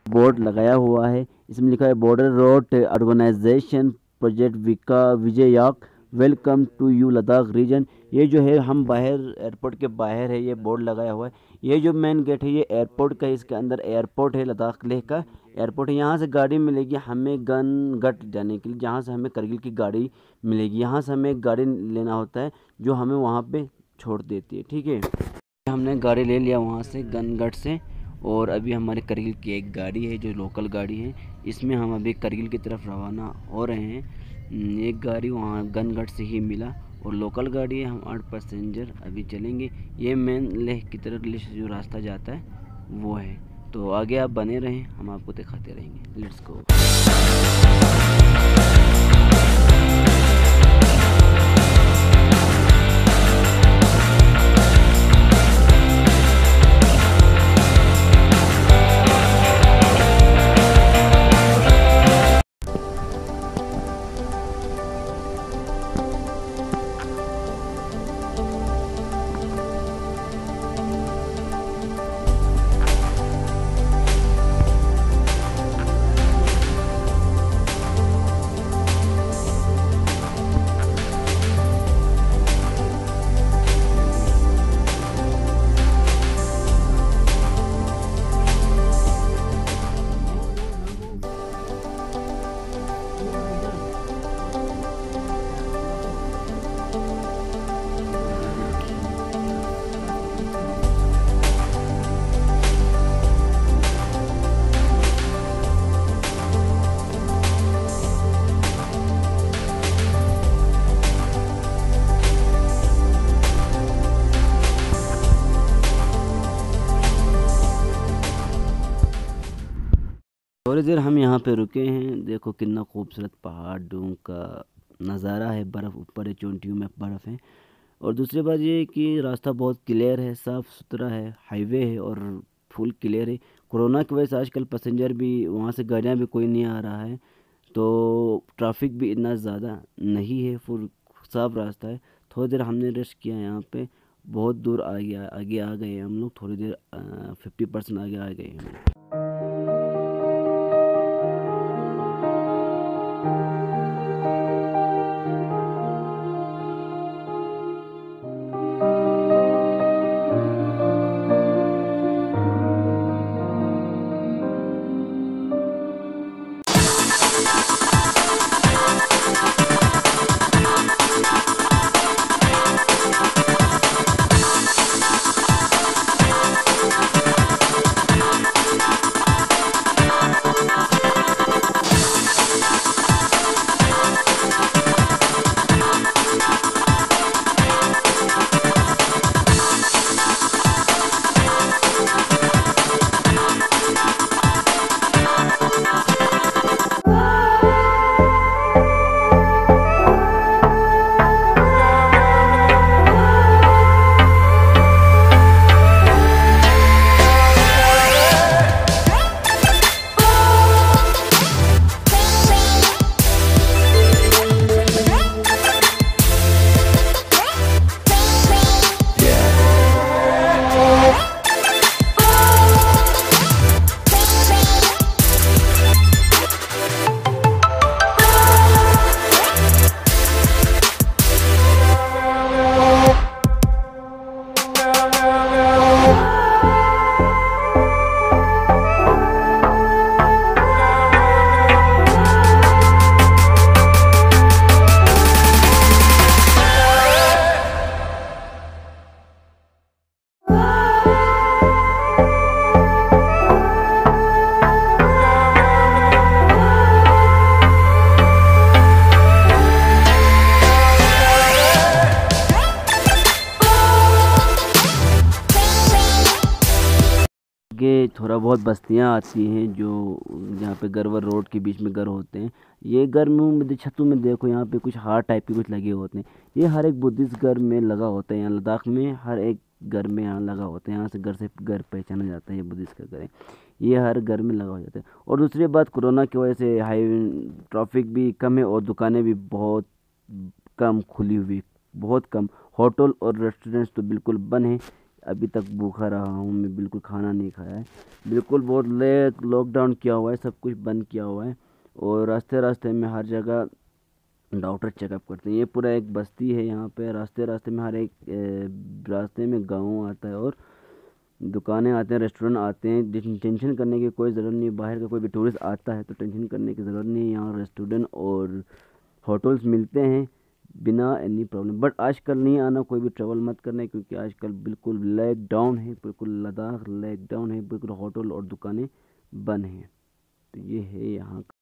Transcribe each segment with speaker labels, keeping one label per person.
Speaker 1: Board लगाया हुआ है, इसमें लिखा है border road organisation project Vijayak welcome to you Ladakh region. ये जो है हम बाहर एयरपोर्ट के बाहर है, ये बोर्ड लगाया हुआ है। ये जो मेन गेट है ये एयरपोर्ट का है, इसके अंदर एयरपोर्ट है, लद्दाख लेह का एयरपोर्ट है। यहाँ से गाड़ी मिलेगी हमें गनगट जाने के लिए, जहाँ से हमें करगिल की गाड़ी मिलेगी। यहाँ से हमें एक गाड़ी लेना होता है जो हमें वहाँ पे छोड़ देती है, ठीक है। हमने गाड़ी ले लिया वहाँ से गनगट से, और अभी हमारे करगिल की एक गाड़ी है जो लोकल गाड़ी है, इसमें हम अभी करगिल की तरफ रवाना हो रहे हैं। एक गाड़ी वहाँ गनगट से ही मिला और लोकल गाड़ी है, हम 8 पैसेंजर अभी चलेंगे। ये मेन लेह की तरफ लेह से जो रास्ता जाता है वो है। तो आगे आप बने रहें, हम आपको दिखाते रहेंगे। Let's go. थोड़ी देर हम यहाँ पे रुके हैं। देखो कितना खूबसूरत पहाड़ों का नज़ारा है, बर्फ़ ऊपर है, चोटियों में बर्फ़ है। और दूसरी बात ये है कि रास्ता बहुत क्लियर है, साफ़ सुथरा है, हाईवे है और फुल क्लियर है। कोरोना की वजह से आजकल पैसेंजर भी वहाँ से, गाड़ियाँ भी कोई नहीं आ रहा है, तो ट्रैफिक भी इतना ज़्यादा नहीं है, फुल साफ रास्ता है। थोड़ी देर हमने रेस्ट किया यहाँ पे, बहुत दूर आगे आ गए हम लोग, थोड़ी देर 50% आगे आ गए हम लोग। आगे थोड़ा बहुत बस्तियां आती हैं जो जहाँ पे घर व रोड के बीच में घर होते हैं। ये घर में छतों में देखो, यहाँ पे कुछ हार टाइप के कुछ लगे होते हैं। ये हर एक बुद्धिस्ट घर में लगा होता है। यहाँ लद्दाख में हर एक घर में यहाँ लगा होता है। यहाँ से घर पहचाना जाता है ये बुद्धिस्ट का घर है। ये हर घर में लगा हो जाता है। और दूसरी बात, कोरोना की वजह से हाई ट्रैफिक भी कम है और दुकानें भी बहुत कम खुली हुई, बहुत कम। होटल और रेस्टोरेंट्स तो बिल्कुल बंद हैं। अभी तक भूखा रहा हूँ मैं, बिल्कुल खाना नहीं खाया है, बिल्कुल बहुत लेट लॉकडाउन किया हुआ है, सब कुछ बंद किया हुआ है। और रास्ते रास्ते में हर जगह डॉक्टर चेकअप करते हैं। ये पूरा एक बस्ती है यहाँ पे, रास्ते रास्ते में हर एक रास्ते में गाँव आता है और दुकानें आते हैं, रेस्टोरेंट आते हैं। टेंशन करने की कोई ज़रूरत नहीं, बाहर का कोई भी टूरिस्ट आता है तो टेंशन करने की ज़रूरत नहीं है। यहाँ रेस्टोरेंट और होटल्स मिलते हैं बिना एनी प्रॉब्लम। बट आजकल नहीं आना, कोई भी ट्रैवल मत करना है, क्योंकि आजकल बिल्कुल लैक डाउन है, बिल्कुल लद्दाख लैक डाउन है, बिल्कुल होटल और दुकानें बंद हैं। तो ये है यहाँ का।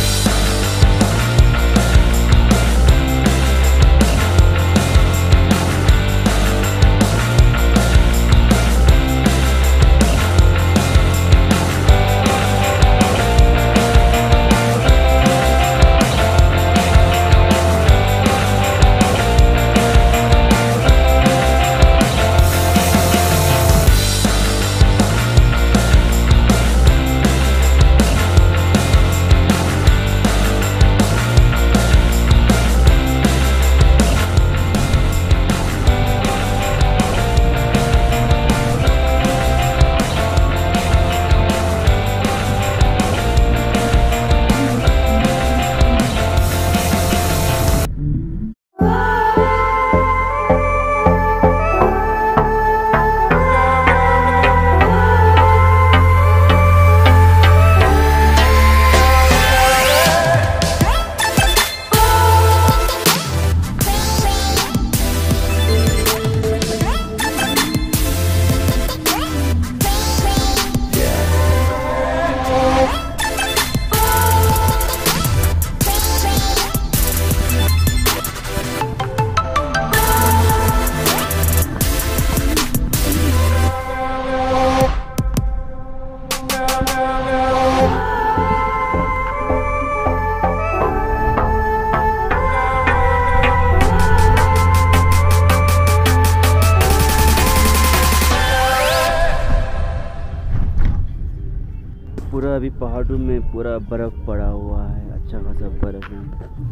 Speaker 1: पूरा अभी पहाड़ों में पूरा बर्फ़ पड़ा हुआ है, अच्छा खासा बर्फ़ है,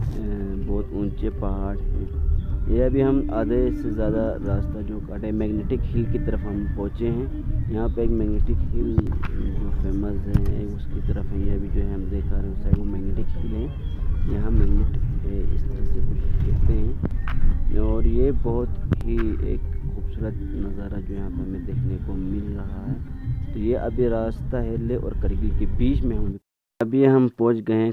Speaker 1: बहुत ऊंचे पहाड़ हैं। ये अभी हम आधे से ज़्यादा रास्ता जो काटे मैग्नेटिक हिल की तरफ हम पहुँचे हैं। यहाँ पे एक मैग्नेटिक हिल जो फेमस है उसकी तरफ है। ये अभी जो है हम देख रहे हैं उस साइड वो मैग्नेटिक हिल है। यहाँ मैग्नेटिक इस तरह से कुछ दिखते हैं और ये बहुत ही एक खूबसूरत नज़ारा जो यहाँ पर हमें देखने को मिल रहा है। तो ये अभी रास्ता है लेह और करगिल के बीच में हम अभी हम पहुँच गए हैं।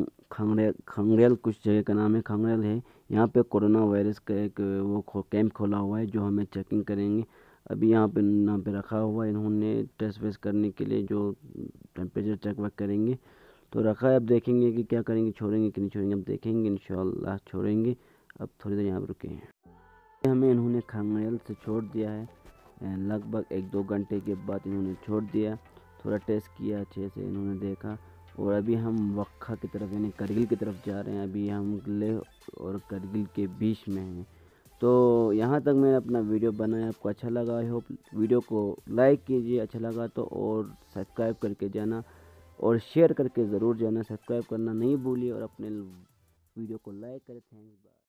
Speaker 1: खंगरेल कुछ जगह का नाम है, खंगरेल है। यहाँ पे कोरोना वायरस का एक वो कैंप खोला हुआ है जो हमें चेकिंग करेंगे। अभी यहाँ पे रखा हुआ है, इन्होंने टेस्ट वेस्ट करने के लिए जो टेम्परेचर चेक वेक करेंगे तो रखा है। अब देखेंगे कि क्या करेंगे, छोड़ेंगे कि नहीं छोड़ेंगे, अब देखेंगे, इंशाल्लाह छोड़ेंगे। अब थोड़ी देर यहाँ पर रुके हैं। हमें इन्होंने खंगरेल से छोड़ दिया है, लगभग 1-2 घंटे के बाद इन्होंने छोड़ दिया। थोड़ा टेस्ट किया अच्छे से इन्होंने देखा और अभी हम वक्खा की तरफ यानी करगिल की तरफ जा रहे हैं। अभी हम लेह और करगिल के बीच में हैं। तो यहाँ तक मैंने अपना वीडियो बनाया, आपको अच्छा लगा। आई होप वीडियो को लाइक कीजिए, अच्छा लगा तो, और सब्सक्राइब करके जाना और शेयर करके ज़रूर जाना। सब्सक्राइब करना नहीं भूलिए और अपने वीडियो को लाइक करें। थैंक्स।